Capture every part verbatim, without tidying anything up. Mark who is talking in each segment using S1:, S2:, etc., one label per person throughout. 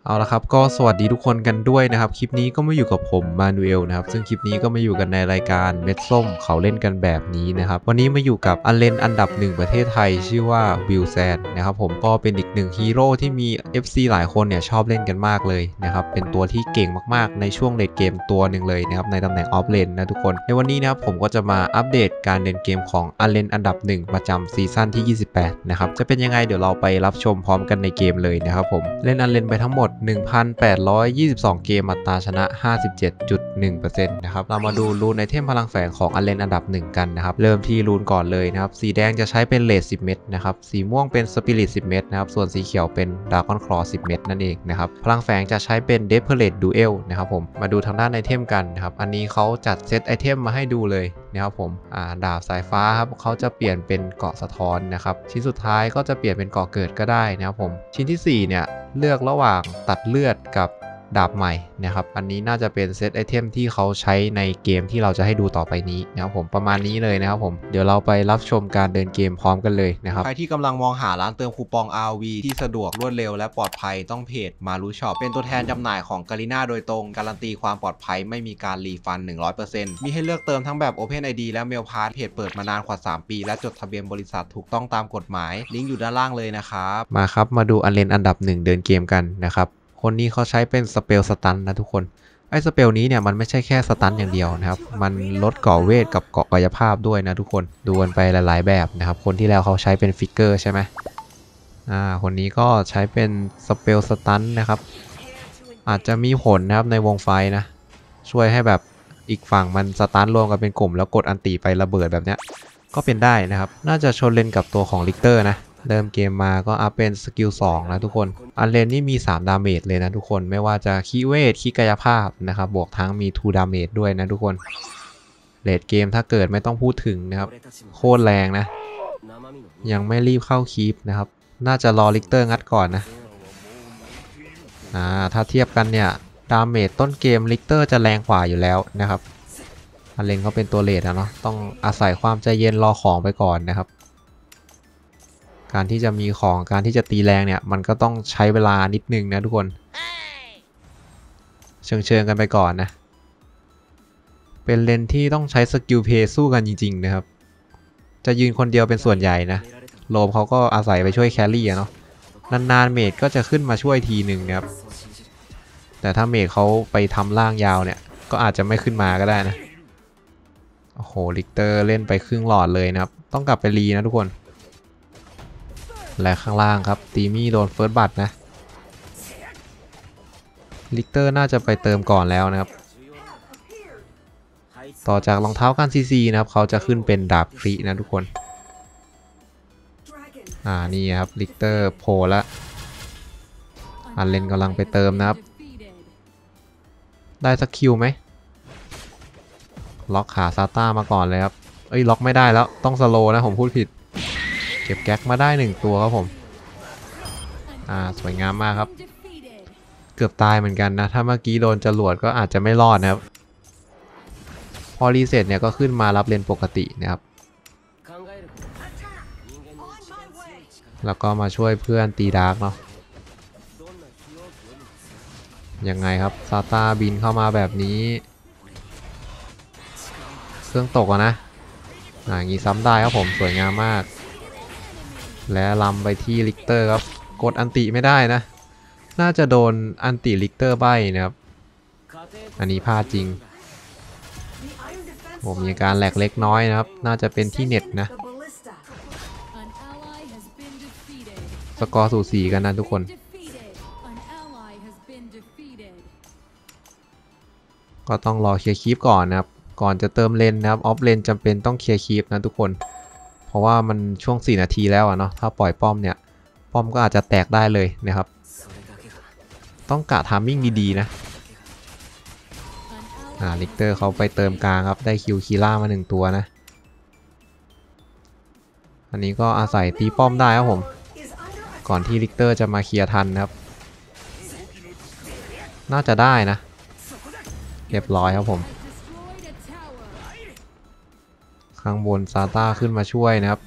S1: เอาละครับก็สวัสดีทุกคนกันด้วยนะครับคลิปนี้ก็มาอยู่กับผมมานูเอลนะครับซึ่งคลิปนี้ก็มาอยู่กันในรายการเม็ดส้มเขาเล่นกันแบบนี้นะครับวันนี้มาอยู่กับอันเลนอันดับหนึ่งประเทศไทยชื่อว่าวิลแซนนะครับผมก็เป็นอีกหนึ่งฮีโร่ที่มี เอฟ ซี หลายคนเนี่ยชอบเล่นกันมากเลยนะครับเป็นตัวที่เก่งมากๆในช่วงเลดเกมตัวหนึ่งเลยนะครับในตำแหน่งออฟเลนนะทุกคนในวันนี้นะครับผมก็จะมาอัปเดตการเล่นเกมของอันเลนอันดับหนึ่งประจำซีซั่นที่ยี่สิบแปดนะครับจะเป็นยังไงเดี๋ยวเราไปรับชมพร้อมกันในเกมเลยนะครับผมเล่นอันเลนไปทั้งหมด หนึ่งพันแปดร้อยยี่สิบสอง เกมอัตราชนะ ห้าสิบเจ็ดจุดหนึ่งเปอร์เซ็นต์ นะครับเรามาดูรูนไอเทมพลังแฝงของอันเลนอันดับหนึ่งกันนะครับเริ่มที่รูนก่อนเลยนะครับสีแดงจะใช้เป็นเลดสิบเม็ดนะครับสีม่วงเป็นสปิริตสิบเม็ดนะครับส่วนสีเขียวเป็นดราก้อนคลอสิบเม็ดนั่นเองนะครับพลังแฝงจะใช้เป็นเดฟเพลตดูเอลนะครับผมมาดูทางด้านไอเทมกันนะครับอันนี้เขาจัดเซตไอเทมมาให้ดูเลยนะครับผมอ่าดาบสายฟ้าครับเขาจะเปลี่ยนเป็นเกราะสะท้อนนะครับชิ้นสุดท้ายก็จะเปลี่ยนเป็นเกราะเกิดก็ได้นะครับผมชิ้นที่สี่เนี่ยเลือกระหว่างตัดเลือดกับดาบใหม่นะครับอันนี้น่าจะเป็นเซตไอเทมที่เขาใช้ในเกมที่เราจะให้ดูต่อไปนี้นะครับผมประมาณนี้เลยนะครับผมเดี๋ยวเราไปรับชมการเดินเกมพร้อมกันเลยนะครับใครที่กำลังมองหาร้านเติมคูปอง อาร์ วี ที่สะดวกรวดเร็วและปลอดภัยต้องเพจมารูช็อปเป็นตัวแทนจำหน่ายของกาลิน่าโดยตรงการันตีความปลอดภัยไม่มีการรีฟัน หนึ่งร้อยเปอร์เซ็นต์ มีให้เลือกเติมทั้งแบบ Open ไอ ดี และ Mail Pass เพจเปิดมานานกว่าสามปีและจดทะเบียนบริษัทถูกต้องตามกฎหมายลิงก์อยู่ด้านล่างเลยนะครับมาครับมาดูอันเลนอันดับหนึ่งเดินเกมกันนะครับคนนี้เขาใช้เป็นสเปลสตันนะทุกคนไอ้สเปลนี้เนี่ยมันไม่ใช่แค่สตันอย่างเดียวนะครับมันลดเกาะเวทกับเกาะกายภาพด้วยนะทุกคนดูกันไปหลายๆแบบนะครับคนที่แล้วเขาใช้เป็นฟิกเกอร์ใช่ไหมอ่าคนนี้ก็ใช้เป็นสเปลสตันนะครับอาจจะมีผลนะครับในวงไฟนะช่วยให้แบบอีกฝั่งมันสตันรวมกันเป็นกลุ่มแล้วกดอันติไประเบิดแบบเนี้ยก็เป็นได้นะครับน่าจะชนเลนกับตัวของลิกเตอร์นะเริ่มเกมมาก็อัพเป็นสกิลสองนะทุกคนอันเลนนี่มีสามดาเมจเลยนะทุกคนไม่ว่าจะคีเวทคีกายภาพนะครับบวกทั้งมีทูดาเมจด้วยนะทุกคนเลดเกมถ้าเกิดไม่ต้องพูดถึงนะครับโคตรแรงนะยังไม่รีบเข้าคีปนะครับน่าจะรอลิกเตอร์งัดก่อนนะอ่าถ้าเทียบกันเนี่ยดาเมจต้นเกมลิกเตอร์จะแรงกว่าอยู่แล้วนะครับอันเลนเขาเป็นตัวเลดนะเนาะต้องอาศัยความใจเย็นรอของไปก่อนนะครับการที่จะมีของการที่จะตีแรงเนี่ยมันก็ต้องใช้เวลานิดนึงนะทุกคนเชิงเชิงกันไปก่อนนะเป็นเลนที่ต้องใช้สกิลเพย์สู้กันจริงๆนะครับจะยืนคนเดียวเป็นส่วนใหญ่นะโลมเขาก็อาศัยไปช่วยแครี่เนาะนานๆเมจก็จะขึ้นมาช่วยทีหนึ่งนะครับแต่ถ้าเมจเขาไปทำล่างยาวเนี่ยก็อาจจะไม่ขึ้นมาก็ได้นะโอ้โหลิกเตอร์เล่นไปครึ่งหลอดเลยนะครับต้องกลับไปรีนะทุกคนและข้างล่างครับตีมี่โดนเฟิร์สบัตนะลิกเตอร์น่าจะไปเติมก่อนแล้วนะครับต่อจากรองเท้าการซีซีนะครับเขาจะขึ้นเป็นดาบครีนะทุกคนอ่านี่ครับลิกเตอร์โผล่ละอันเลนกำลังไปเติมนะครับได้สักคิวไหมล็อกขาซาต้ามาก่อนเลยครับเอ้ยล็อกไม่ได้แล้วต้องสโลนะผมพูดผิดเก็บแก๊กมาได้หนึ่งตัวครับผมอ่าสวยงามมากครับเกือบตายเหมือนกันนะถ้าเมื่อกี้โดนจรวดก็อาจจะไม่รอดนะครับพอรีเซ็ตเนี่ยก็ขึ้นมารับเลนปกตินะครับแล้วก็มาช่วยเพื่อนตีดาร์กเนาะยังไงครับซาต้าบินเข้ามาแบบนี้เครื่องตกอะนะอ่างี้ซ้ำได้ครับผมสวยงามมากและลำไปที่ลิกเตอร์ครับกดอันติไม่ได้นะน่าจะโดนอันติลิกเตอร์ใบนะครับอันนี้พลาดจริงผมมีการแหลกเล็กน้อยนะครับน่าจะเป็นที่เน็ตนะสกอร์สูสีกันนะทุกคนก็ต้องรอเคลียร์คีปก่อนนะครับก่อนจะเติมเลนนะครับออฟเลนจำเป็นต้องเคลียร์คีปนะทุกคนเพราะว่ามันช่วงสี่นาทีแล้วอะเนาะถ้าปล่อยป้อมเนี่ยป้อมก็อาจจะแตกได้เลยนะครับต้องกะทามมิ่งดีๆนะอ่าลิกเตอร์เขาไปเติมกลางครับได้คิวคีล่ามาหนึ่งตัวนะอันนี้ก็อาศัยตีป้อมได้ครับผมก่อนที่ลิกเตอร์จะมาเคลียร์ทันนะครับน่าจะได้นะเรียบร้อยครับผมข้างบนซาต้าขึ้นมาช่วยนะครับ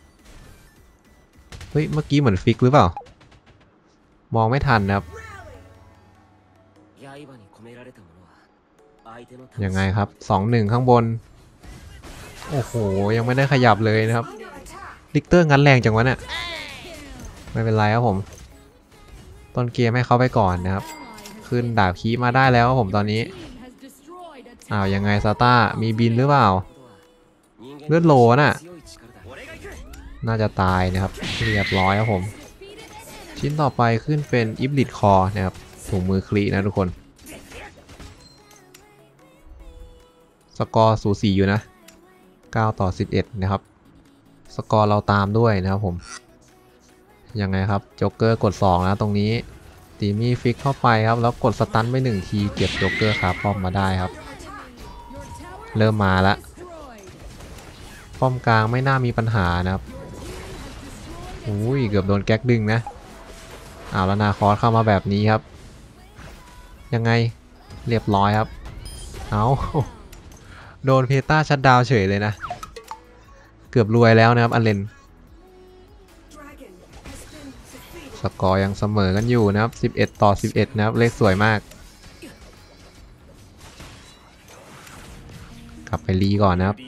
S1: เฮ้ยเมื่อกี้เหมือนฟิกหรือเปล่ามองไม่ทันนะครับยังไงครับ สองหนึ่ง ข้างบนโอ้โหยังไม่ได้ขยับเลยนะครับลิกเตอร์งันแรงจังวะเนี่ยไม่เป็นไรครับผมต้นเกมให้เขาไปก่อนนะครับขึ้นดาบคีมาได้แล้วครับผมตอนนี้อ้าวยังไงซาต้ามีบินหรือเปล่าเลือดโลน่ะน่าจะตายนะครับเรียบร้อยครับผมชิ้นต่อไปขึ้นเป็นอิบลิทคอนะครับถุงมือคลีนะทุกคนสกอร์สูสีอยู่นะเก้าต่อสิบเอ็ดนะครับสกอร์เราตามด้วยนะครับผมยังไงครับโจ๊กเกอร์กดสองนะตรงนี้ตีมี่ฟิกเข้าไปครับแล้วกดสตันไปหนึ่งทีเก็บโจ๊กเกอร์ขาป้อมมาได้ครับเริ่มมาแล้วป้อมกลางไม่น่ามีปัญหานะครับอุ้ยเกือบโดนแก๊กดึงนะอ้าวแล้วนาคอสเข้ามาแบบนี้ครับยังไงเรียบร้อยครับเอาโดนเพต้าชัดดาวเฉยเลยนะเกือบรวยแล้วนะครับอันเลนสกอร์ยังเสมอกันอยู่นะครับสิบเอ็ดต่อสิบเอ็ดนะครับเลขสวยมากกลับไปรีก่อนนะครับ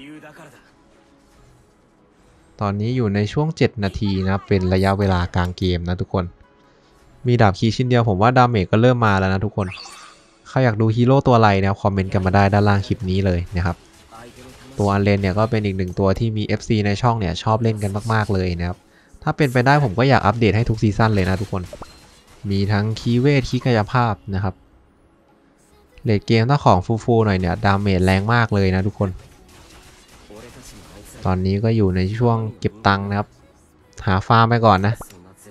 S1: ตอนนี้อยู่ในช่วงเจ็ดนาทีนะครับเป็นระยะเวลากลางเกมนะทุกคนมีดาบคีชิ้นเดียวผมว่าดาเมจก็เริ่มมาแล้วนะทุกคนใครอยากดูฮีโร่ตัวอะไรนะครับคอมเมนต์กันมาได้ด้านล่างคลิปนี้เลยนะครับตัวอันเลนเนี่ยก็เป็นอีกหนึ่งตัวที่มี เอฟ ซี ในช่องเนี่ยชอบเล่นกันมากๆเลยนะครับถ้าเป็นไปได้ผมก็อยากอัปเดตให้ทุกซีซั่นเลยนะทุกคนมีทั้งคีเวทคีกายภาพนะครับเลดเกมถ้าของฟูๆหน่อยเนี่ยดาเมจแรงมากเลยนะทุกคนตอนนี้ก็อยู่ในช่วงเก็บตังค์นะครับหาฟาร์มไปก่อนนะ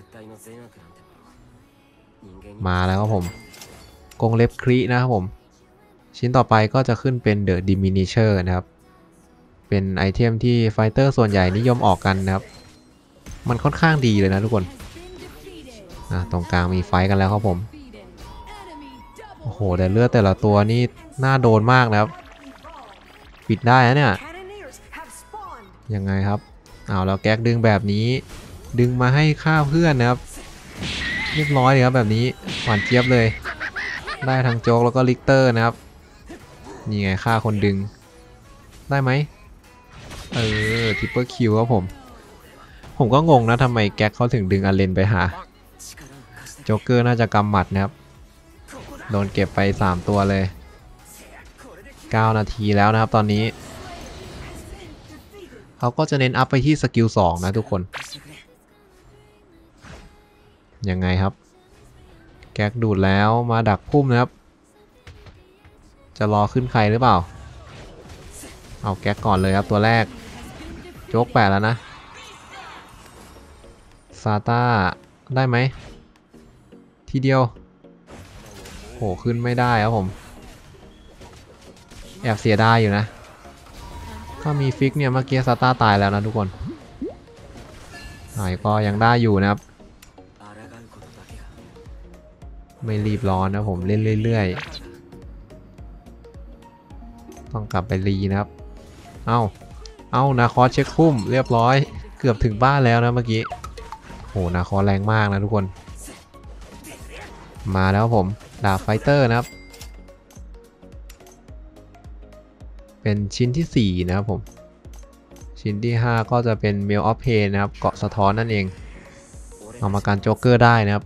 S1: มาแล้วครับผมกงเล็บครีนะครับผมชิ้นต่อไปก็จะขึ้นเป็นเดอะดิมินิเชอร์นะครับเป็นไอเทมที่ไฟเตอร์ส่วนใหญ่นิยมออกกันนะครับมันค่อนข้างดีเลยนะทุกคนอ่ะตรงกลางมีไฟกันแล้วครับผมโอ้โหแต่เลือดแต่ละตัวนี่น่าโดนมากนะครับปิดได้นะเนี่ยยังไงครับเอาแล้วแก๊กดึงแบบนี้ดึงมาให้ฆ่าเพื่อนนะครับเรียบร้อยเลยครับแบบนี้หวานเจี๊ยบเลยได้ทั้งโจ๊กแล้วก็ลิกเตอร์นะครับนี่ไงฆ่าคนดึงได้ไหมเออทริปเปอร์คิวครับผมผมก็งงนะทำไมแก๊กเขาถึงดึงอันเลนไปหาโจ๊กเกอร์น่าจะกำหมัดนะครับโดนเก็บไปสามตัวเลยเก้านาทีแล้วนะครับตอนนี้เขาก็จะเน้นอัพไปที่สกิลสองนะทุกคนยังไงครับแก๊กดูดแล้วมาดักพุ่มนะครับจะรอขึ้นใครหรือเปล่าเอาแก๊กก่อนเลยครับตัวแรกโจ๊กแปดแล้วนะซาต้าได้ไหมทีเดียวโหขึ้นไม่ได้ครับผมแอบเสียดายอยู่นะถ้ามีฟิกเนี่ยเมื่อกี้ซาต้าตายแล้วนะทุกคนหน่อยก็ยังได้อยู่นะครับไม่รีบร้อนนะผมเล่นเรื่อยๆต้องกลับไปรีนะครับเอ้าเอ้านาคอสเช็คพุ่มเรียบร้อยเกือบถึงบ้านแล้วนะเมื่อกี้โหนาคอสแรงมากนะทุกคนมาแล้วผมดาบไฟเตอร์นะครับเป็นชิ้นที่สี่นะครับผมชิ้นที่ห้าก็จะเป็นเมลออฟเพนนะครับเกาะสะท้อนนั่นเองเอามาการโจ๊กเกอร์ได้นะครับ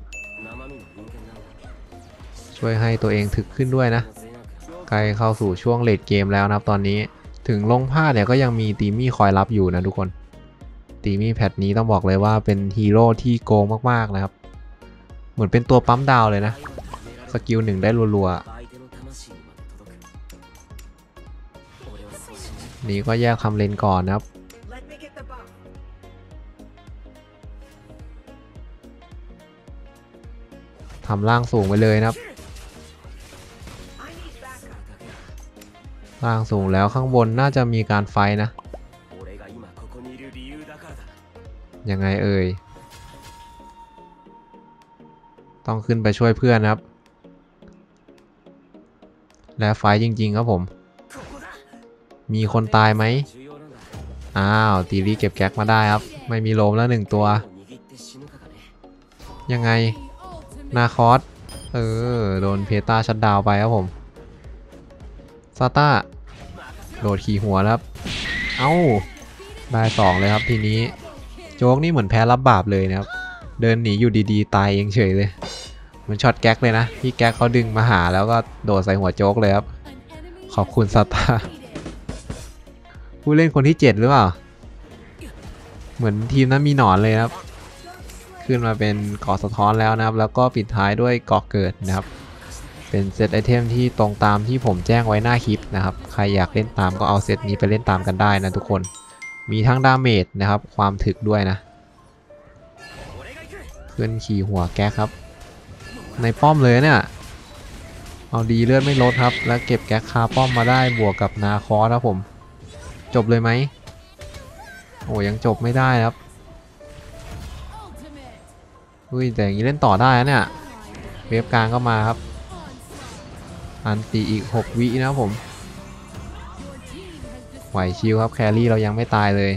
S1: ช่วยให้ตัวเองถึกขึ้นด้วยนะใกล้เข้าสู่ช่วงเลดเกมแล้วนะครับตอนนี้ถึงลงผ้าเนี่ยก็ยังมีตีมี่คอยรับอยู่นะทุกคนตีมี่แพทนี้ต้องบอกเลยว่าเป็นฮีโร่ที่โกงมากๆนะครับเหมือนเป็นตัวปั๊มดาวเลยนะสกิลหนึ่งได้รัวๆนี่ก็แยกทำเลนก่อนนะครับทำล่างสูงไปเลยนะครับล่างสูงแล้วข้างบนน่าจะมีการไฟนะยังไงเอ่ยต้องขึ้นไปช่วยเพื่อนนะครับและไฟจริงๆครับผมมีคนตายไหมอ้าวตีรีเก็บแก๊กมาได้ครับไม่มีโลมแล้วหนึ่งตัวยังไงนาคอสเออโดนเพต้าชัดดาวไปครับผมซาต้าโดดขี่หัวแล้วครับเอ้าได้สองเลยครับทีนี้โจ๊กนี่เหมือนแพ้รับบาปเลยนะครับเดินหนีอยู่ดีๆตายเองเฉยเลยมันช็อตแก๊กเลยนะพี่แก๊กเขาดึงมาหาแล้วก็โดดใส่หัวโจ๊กเลยครับขอบคุณซาต้าผู้เล่นคนที่เจ็ดหรือเปล่าเหมือนทีมนั้นมีหนอนเลยครับขึ้นมาเป็นเกาะสะท้อนแล้วนะครับแล้วก็ปิดท้ายด้วยเกาะเกิดนะครับเป็นเซตไอเทมที่ตรงตามที่ผมแจ้งไว้หน้าคลิปนะครับใครอยากเล่นตามก็เอาเซตนี้ไปเล่นตามกันได้นะทุกคนมีทั้งดาเมจนะครับความถึกด้วยนะขึ้นขี่หัวแก๊กครับในป้อมเลยเนี่ยเอาดีเลือดไม่ลดครับแล้วเก็บแก๊กคาป้อมมาได้บวกกับนาคอสครับผมจบเลยไหมโอ้ยังจบไม่ได้ครับอุ้ยแต่อย่างนี้เล่นต่อได้นะเนี่ยเวฟกลางก็มาครับอันตีอีกหกวินะครับผมไหวชิวครับแครี่เรายังไม่ตายเลย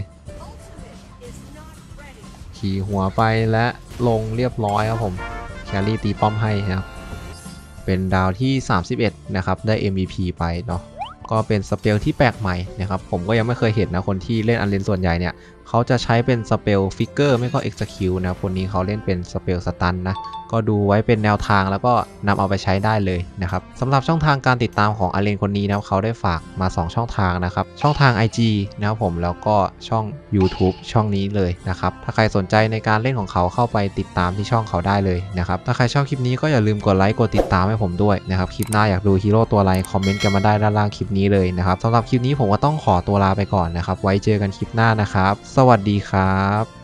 S1: ขี่หัวไปและลงเรียบร้อยครับผมแครี่ตีป้อมให้นะครับเป็นดาวที่สามสิบเอ็ดนะครับได้ เอ็ม วี พี ไปเนาะก็เป็นสเปลที่แปลกใหม่นะครับผมก็ยังไม่เคยเห็นนะคนที่เล่นอันเลนส่วนใหญ่เนี่ยเขาจะใช้เป็นสเปลฟิกเกอร์ไม่ก็ Execute นะคนนี้เขาเล่นเป็นสเปลสตันนะก็ดูไว้เป็นแนวทางแล้วก็นำเอาไปใช้ได้เลยนะครับสำหรับช่องทางการติดตามของอันเลนคนนี้นะเขาได้ฝากมาสองช่องทางนะครับช่องทาง ไอ จี นะครับผมแล้วก็ช่อง YouTube ช่องนี้เลยนะครับถ้าใครสนใจในการเล่นของเขาเข้าไปติดตามที่ช่องเขาได้เลยนะครับถ้าใครชอบคลิปนี้ก็อย่าลืมกดไลค์กดติดตามให้ผมด้วยนะครับคลิปหน้าอยากดูฮีโร่ตัวอะไรคอมเมนต์กันมาได้ด้านล่างคลิปนี้เลยนะครับสำหรับคลิปนี้ผมก็ต้องขอตัวลาไปก่อนนะครับไว้เจอกันคลิปหน้านะครับสวัสดีครับ